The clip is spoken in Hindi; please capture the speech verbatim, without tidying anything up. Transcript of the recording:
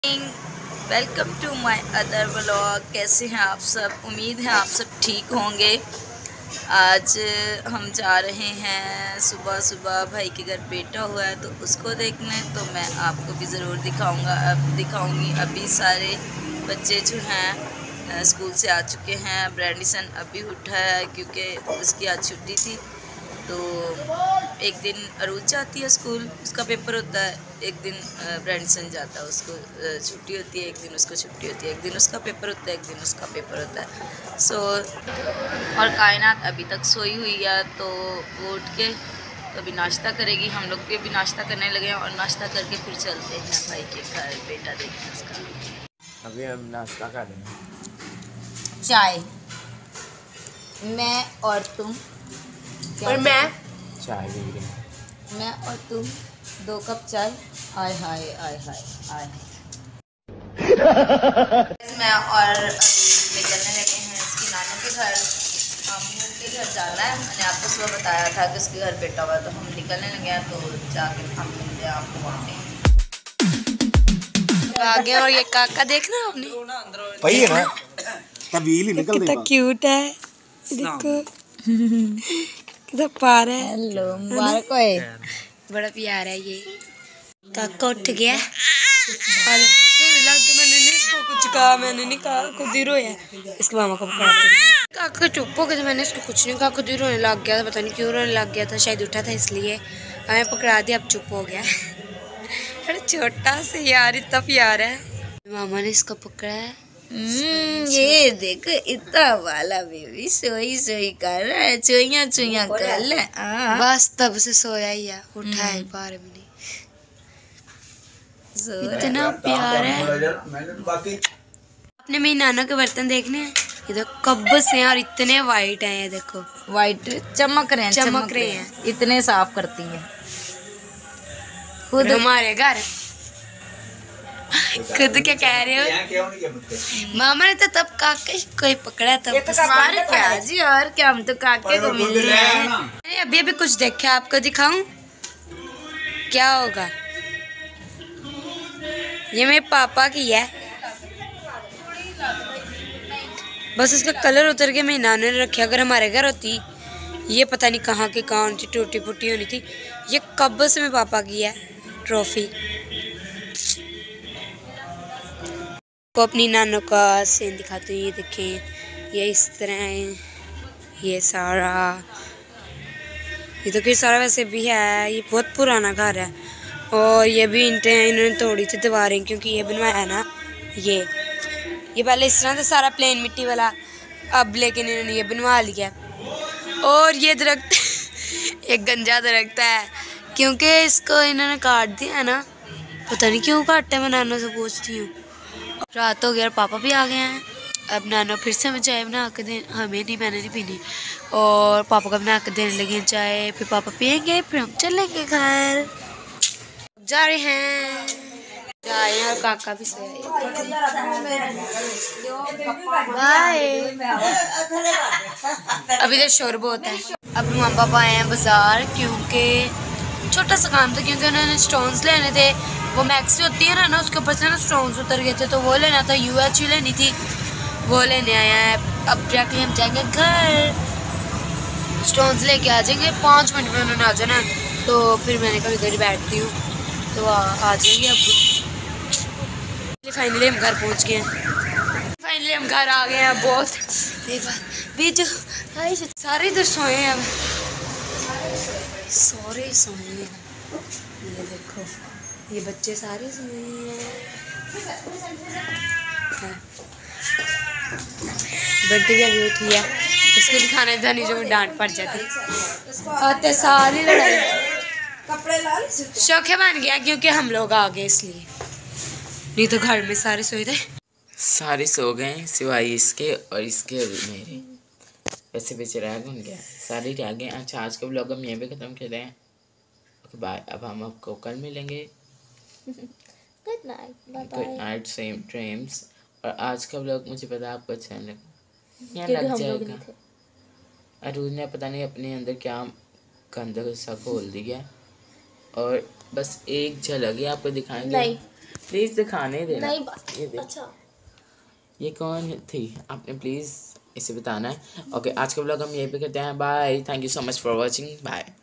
Welcome to my other vlog. कैसे हैं आप सब? उम्मीद है आप सब ठीक होंगे। आज हम जा रहे हैं सुबह सुबह, भाई के घर बेटा हुआ है तो उसको देखने। तो मैं आपको भी ज़रूर दिखाऊंगा, अब दिखाऊंगी। अभी सारे बच्चे जो हैं स्कूल से आ चुके हैं। ब्रैंडिसन अभी उठा है क्योंकि उसकी आज छुट्टी थी। तो एक दिन अरूज जाती है स्कूल, उसका पेपर होता है। एक दिन ब्रैंडिसन जाता है, उसको छुट्टी होती है। एक दिन उसको छुट्टी होती है, एक दिन उसका पेपर होता है, एक दिन उसका पेपर होता है। सो और कायनात अभी तक सोई हुई है, तो वो उठ के तो अभी नाश्ता करेगी। हम लोग भी अभी नाश्ता करने लगे हैं और नाश्ता करके फिर चलते हैं भाई के घर बेटा देखने उसका। अभी हम नाश्ता कर रहे हैं। चाय, मैं और तुम और मैं चाय पी रहे हैं। मैं और तुम दो कप चाय। आय हाय आय हाय आय मैं और निकलने लगे हैं इसकी नानों के घर। हम के घर जाना है। मैंने आपको सुबह बताया था कि उसके घर बेटा हुआ, तो हम निकलने लगे हैं। तो जाके हम मिलते हैं आपको वहाँ पे आगे। और ये काका देखना आपने, वही है ना, तबील ही निकल कितना क्यूट है। देखो कितना प्यार है। हेलो मुबारक होए। बड़ा प्यार है ये। काका उठ गया और मैंने नहीं इसको कुछ कहा, मैंने नहीं कहा, खुद ही रोया। इसके मामा को पकड़ाते काका चुप हो गया तो मैंने इसको कुछ नहीं कहा, खुद ही रोने लग गया था। पता नहीं क्यों रोने लग गया था, शायद उठा था इसलिए। हमें पकड़ा दिया, अब चुप हो गया। अरे छोटा से यार, इतना प्यार है। मामा ने इसको पकड़ा है। हम्म, ये देखो इतना वाला बेबी सोई सोई कर रहा है, चोइया चोइया कर ले। बस तब से सोया ही है, उठा है बारह मिनट। इतना प्यार है। आपने मेरी नाना के बर्तन देखने हैं, ये तो कब से हैं और इतने वाइट हैं। ये देखो वाइट चमक रहे हैं, चमक रहे हैं। इतने साफ करती हैं खुद। हमारे घर खुद क्या कह रहे हो? मामा ने तो तब काके कोई पकड़ा तब तो हमारे क्या जी, और क्या, हम तो काके को मिल रहे हैं। अभी अभी कुछ देखा, आपको दिखाऊं क्या होगा? ये मेरे पापा की है, बस इसका कलर उतर के मेरी नानी ने रखा। अगर हमारे घर होती ये पता नहीं कहाँ की कौन सी टूटी फूटी होनी थी। ये कब से मेरे पापा की है ट्रॉफी। को अपनी नानों का सीन दिखाती हूँ। ये देखें, ये इस तरह है, ये सारा, ये तो कि सारा वैसे भी है। ये बहुत पुराना घर है और ये भी ईंटें हैं, इन्होंने तोड़ी थी दीवारें क्योंकि ये बनवाया है ना। ये ये पहले इस तरह था सारा प्लेन मिट्टी वाला, अब लेकिन इन्होंने ये बनवा लिया। और ये दरख्त एक गंजा दरख्त है क्योंकि इसको इन्होंने काट दिया है ना, पता नहीं क्यों काटते। मैं नानों से पूछती हूँ। रात हो गया और पापा भी आ गए हैं। अब नानो फिर से हमें चाय बना के दे, हमें नहीं, मैंने नहीं पीनी। और पापा को बना के देने लगे चाय, फिर पापा पियेंगे, फिर हम चलेंगे घर। जा रहे हैं, जा रहे हैं और काका भी सोया बाय। अभी तो शोर बहुत है। अब मम्मा पापा आए हैं बाजार क्योंकि छोटा सा काम था, क्योंकि उन्होंने स्टोन्स लेने थे। वो मैक्सी होती है ना ना उसके ऊपर से ना स्टोन्स उतर गए थे, तो वो लेना था। यू एच लेनी थी, वो लेने आया है। अब डायरेक्टली हम जाएंगे घर, स्टोन्स लेके आ जाएंगे। पाँच मिनट में उन्होंने आ जाना, तो फिर मैंने कभी इधर ही बैठती हूँ, तो आ, आ जाएंगे। अब फाइनली हम घर पहुँच गए हैं। फाइनली हम घर आ गए हैं। बहुत बीजू सारे इधर सोए हैं, अब सारे सोए हैं। ये देखो, ये बच्चे सारे सोए हैं। बंटी भी अभी उठी है, इसको दिखाने जानी जो डांट पड़ जाती। आते सारी लड़ाई शौके बन गया क्योंकि हम लोग आ गए इसलिए, नहीं तो घर में सारे सोए थे। सारे सो गए सिवाय इसके और इसके मेरे। वैसे बेच रैग बन गया, सारे रह गए। अच्छा, आज का व्लॉग हम यहीं पे ख़त्म कर रहे हैं। Okay bye. अब हम आपको कल मिलेंगे। Good night, bye good night, same dreams. और आज का व्लॉग मुझे पता आपको अच्छा नहीं लगा, यहाँ लग जाएगा। अरूज ने पता नहीं अपने अंदर क्या गंदा गुस्सा खोल दिया, और बस एक झलक ही आपको दिखाएंगे। नहीं। प्लीज दिखाने देना। नहीं बात ये देख, अच्छा ये कौन थी आपने प्लीज इसे बताना है। ओके, आज का ब्लॉग हम यहीं पे करते हैं। Bye, thank you so much for watching, bye.